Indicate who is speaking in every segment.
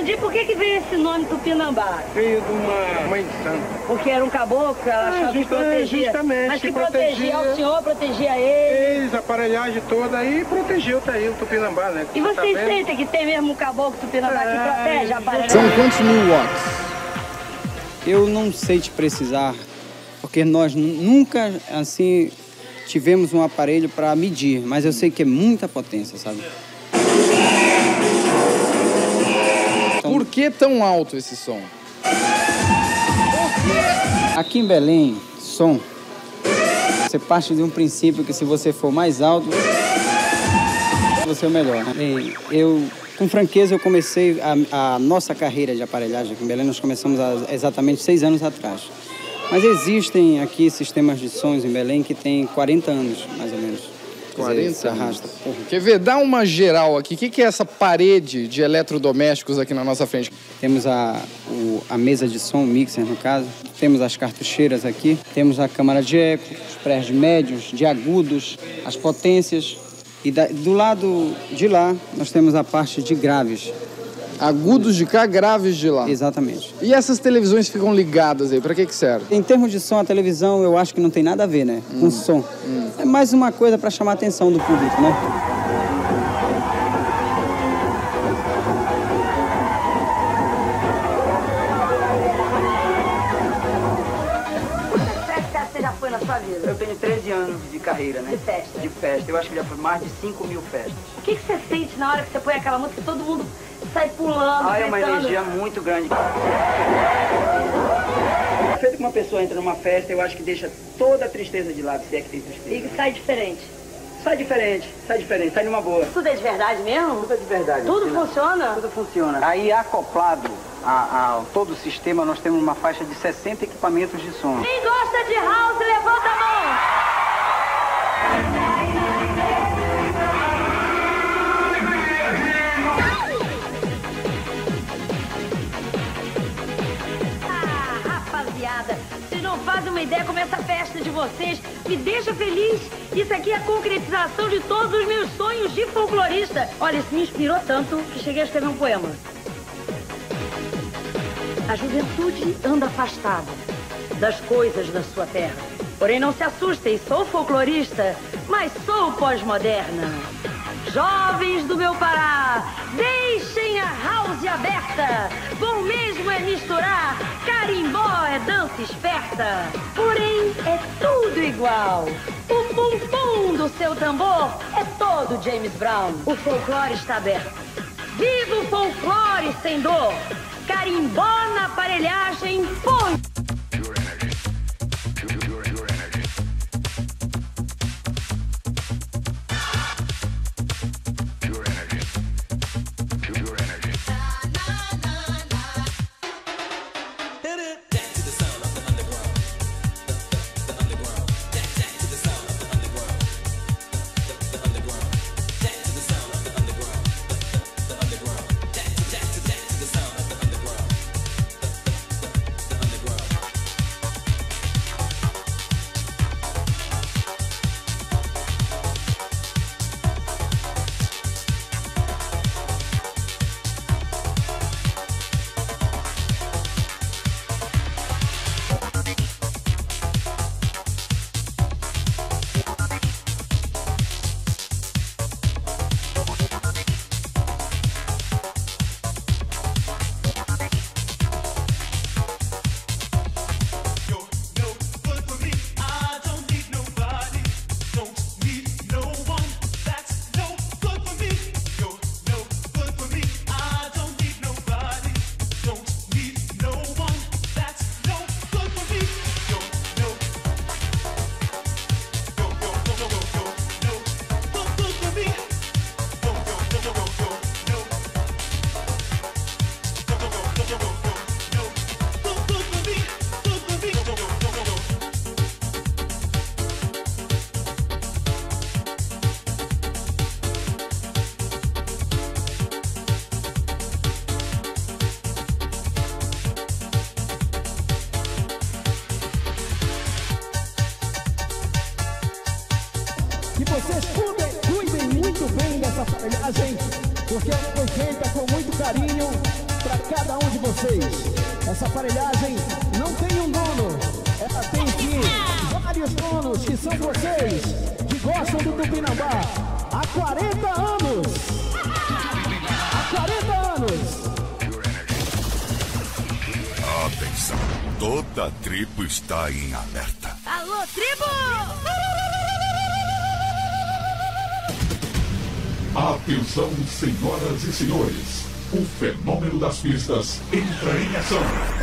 Speaker 1: entendi por que veio esse nome Tupinambá.
Speaker 2: Veio de uma mãe de santo.
Speaker 1: Porque era um caboclo, ela achava que protegia.
Speaker 2: Justamente.
Speaker 1: Mas que protegia o senhor, protegia ele.
Speaker 2: Fez a aparelhagem toda aí e protegeu, tá aí o Tupinambá, né?
Speaker 1: E vocês sentem que tem mesmo um caboclo Tupinambá que protege a aparelhagem?
Speaker 3: São quantos mil watts? Eu não sei te precisar, porque nós nunca, assim, tivemos um aparelho para medir, mas eu sei que é muita potência, sabe?
Speaker 4: Por que tão alto esse som?
Speaker 3: Aqui em Belém, som, você parte de um princípio que se você for mais alto, você é o melhor, né? Com franqueza, eu comecei a nossa carreira de aparelhagem aqui em Belém, nós começamos há exatamente 6 anos atrás. Mas existem aqui sistemas de sons em Belém que têm 40 anos, mais ou menos.
Speaker 4: 40 anos? Quer ver? Dá uma geral aqui. O que é essa parede de eletrodomésticos aqui na nossa frente?
Speaker 3: Temos a mesa de som, o mixer no caso. Temos as cartucheiras aqui. Temos a câmara de eco, os prés médios, de agudos, as potências. E do lado de lá, nós temos a parte de graves.
Speaker 4: Agudos de cá, graves de lá.
Speaker 3: Exatamente.
Speaker 4: E essas televisões ficam ligadas aí, pra que serve?
Speaker 3: Em termos de som, a televisão eu acho que não tem nada a ver, né? Com som. É mais uma coisa para chamar a atenção do público, né?
Speaker 1: Quantas festas você já foi na sua vida?
Speaker 5: Eu tenho 13 anos de carreira, né?
Speaker 1: De festa?
Speaker 5: De festa. Eu acho que já foi mais de 5.000 festas.
Speaker 1: O que você sente na hora que você põe aquela música e todo mundo sai pulando,
Speaker 5: É uma
Speaker 1: gritando?
Speaker 5: energia muito grande. O feito que uma pessoa entra numa festa, eu acho que deixa toda a tristeza de lado, se é que tem tristeza.
Speaker 1: E sai diferente.
Speaker 5: Sai diferente, sai numa boa.
Speaker 1: Tudo é de verdade mesmo?
Speaker 5: Tudo é de verdade.
Speaker 1: Tudo
Speaker 5: Priscila.
Speaker 1: funciona?
Speaker 5: Tudo funciona. Aí, acoplado a todo o sistema, nós temos uma faixa de 60 equipamentos de som.
Speaker 1: Quem gosta de house, levanta a mão! Rapaziada, vocês não fazem uma ideia como essa festa de vocês me deixa feliz. Isso aqui é a concretização de todos os meus sonhos de folclorista. Olha, isso me inspirou tanto que cheguei a escrever um poema. A juventude anda afastada das coisas da sua terra. Porém, não se assustem, sou folclorista, mas sou pós-moderna. Jovens do meu Pará, deixem a house aberta. Bom mesmo é misturar, carimbó é dança esperta. Porém, é tudo igual. O pum-pum do seu tambor é todo James Brown. O folclore está aberto. Viva o folclore sem dor. Carimbó na aparelhagem, põe.
Speaker 6: Que vocês cuidem muito bem dessa aparelhagem, porque ela foi feita com muito carinho para para cada um de vocês. Essa aparelhagem não tem um dono, ela tem sim vários donos, que são vocês, que gostam do Tupinambá há 40 anos. Há 40 anos.
Speaker 7: Atenção, toda a tribo está em alerta.
Speaker 8: Alô, tribo!
Speaker 7: Atenção, senhoras e senhores. O fenômeno das pistas entra em ação.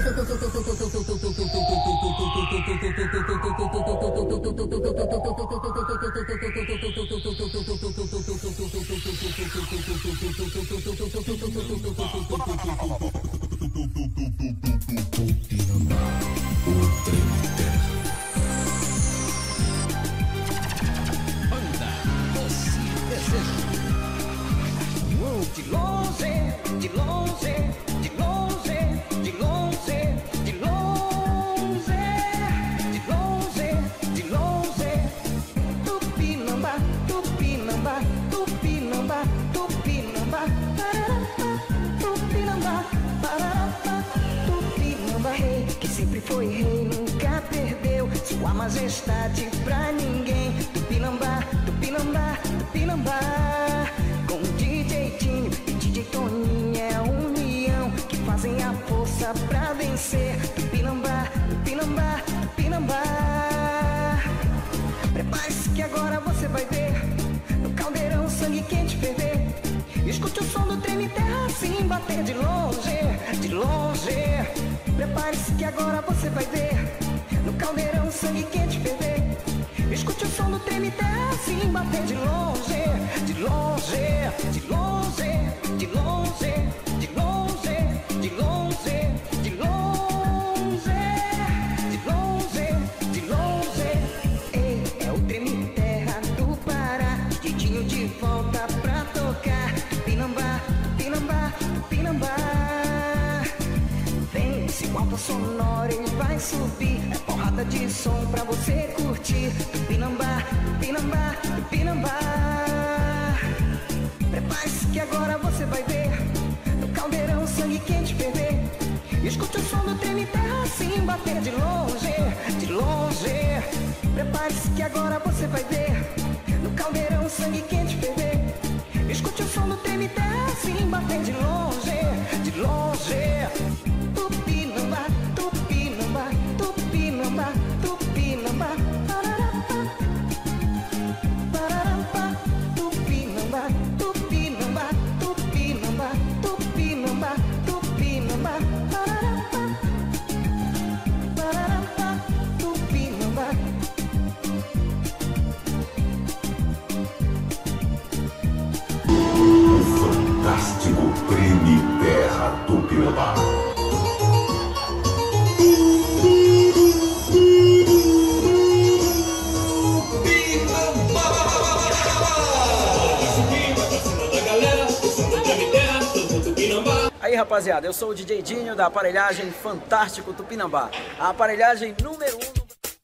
Speaker 9: De longe, de longe, de longe, de longe, de longe, de longe, de longe. Tupinambá, Tupinambá, Tupinambá, Tupinambá, Tupinambá, Tupinambá. Rei que sempre foi rei, nunca perdeu sua majestade pra ninguém. Tupinambá, Tupinambá, Tupinambá. Com DJ Tinho e DJ Toninho é a união que fazem a força pra vencer. Tupinambá, Tupinambá, Tupinambá. Prepare-se que agora você vai ver no caldeirão sangue quente ferver. Escute o som do treme terra assim bater de longe, de longe. Prepare-se que agora você vai ver no caldeirão sangue quente ferver. Escute o som do treme terra assim bater de longe, de longe, de longe, de longe, de longe, de longe, de longe, de longe, de longe. Ei, é o treme terra do Pará, Didinho de volta pra tocar. Tupinambá, Tupinambá, Tupinambá. Vem esse alta sonora e vai subir. É porrada de som pra você curtir. Tupinambá, Tupinambá, Tupinambá. Prepare-se que agora você vai ver no caldeirão sangue quente ferver. Escute o som do treme terra assim bater de longe, de longe. Prepare-se que agora você vai ver no caldeirão sangue quente ferver. Escute o som do treme terra assim bater de longe, de longe. Tupinambá, Tupinambá, Tupinambá, Tupinambá. Tupinambá, Tupinambá, Tupinambá, Tupinambá, Tupinambá. Tupinambá.
Speaker 7: Fantástico Treme Terra Tupinambá.
Speaker 10: Aí, rapaziada, eu sou o DJ Dinho da aparelhagem Fantástico Tupinambá, a aparelhagem número 1 do...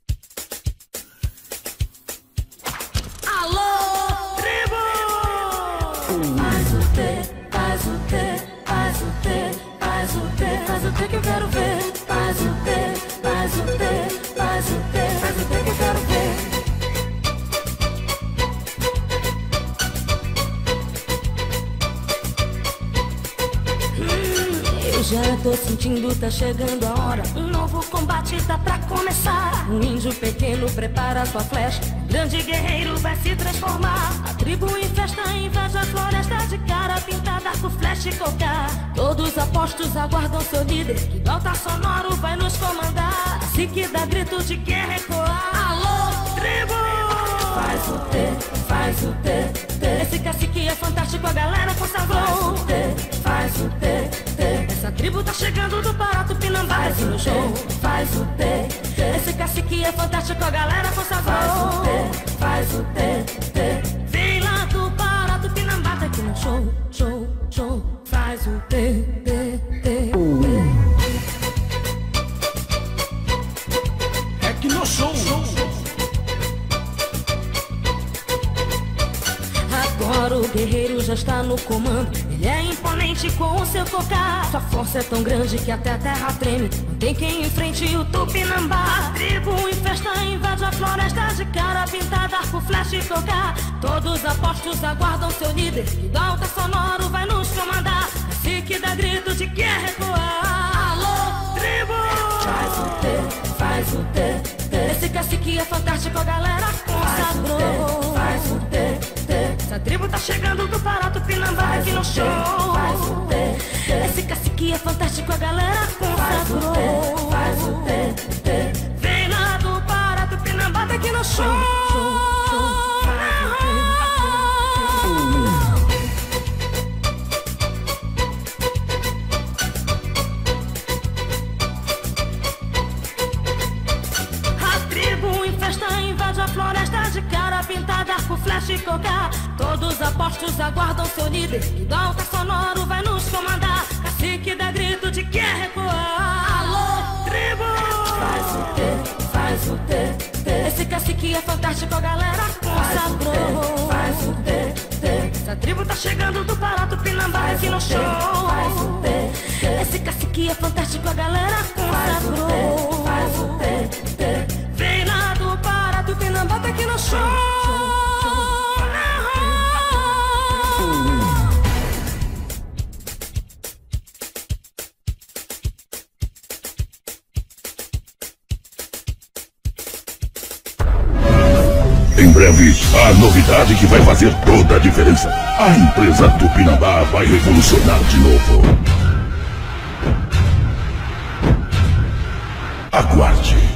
Speaker 8: Alô, tribo! Faz o T, faz o T, faz o T, faz o T, faz o T que eu quero ver. Faz o T, faz o T, faz o T, faz o T que eu quero ver. Já tô sentindo, tá chegando a hora. Um novo combate tá pra começar. Um índio pequeno prepara sua flecha. Grande guerreiro vai se transformar. A tribo em festa inveja a floresta. De cara pintada com flecha e cocar. Todos apostos aguardam seu líder, que do altar sonoro vai nos comandar. Assim que dá grito de guerra ecoar. Alô, tribo! Faz o T, faz o T, T. Esse cacique é fantástico, a galera consagrou. Faz o T, faz o T, T. Essa tribo tá chegando do Pará, Tupinambá. Faz o show, faz o T, T. Esse cacique é fantástico, a galera consagrou. Faz o T, faz o T, T. Vem lá do Pará, Tupinambá, tá aqui no show, show, show. Faz o T, T, T, T.
Speaker 6: É que no show.
Speaker 8: Agora o guerreiro já está no comando. Ele é imponente frente com o seu cocar. Sua força é tão grande que até a terra treme. Não tem quem enfrente o Tupinambá. A tribo em festa invade a floresta de cara pintada, arco, flecha e cocar. Todos apostos aguardam seu líder, que do alto sonoro vai nos comandar. Cacique dá grito de quer recuar. Alô, tribo! Faz o T. Esse cacique é fantástico, a galera consagrou. Faz o T. Essa tribo tá chegando do Pará, Tupinambá aqui no show. Faz o T. Esse cacique é fantástico, a galera consagrou. Faz o T. Vem lá do Pará, Tupinambá tá aqui no show. Floresta de cara pintada, arco, flecha e cocar. Todos apostos aguardam seu líder, que do alto sonoro vai nos comandar. Cacique dá grito de quer recuar. Alô, tribo! Faz o T. Esse cacique é fantástico, a galera consagrou. Faz o T. Essa tribo tá chegando do Pará, Tupinambá aqui no show. Faz o T. Esse cacique é fantástico, a galera consagrou. Faz o T. Vem lá do Pará, Tupinambá tá aqui no show.
Speaker 7: Em breve, a novidade que vai fazer toda a diferença. A empresa Tupinambá vai revolucionar de novo. Aguarde.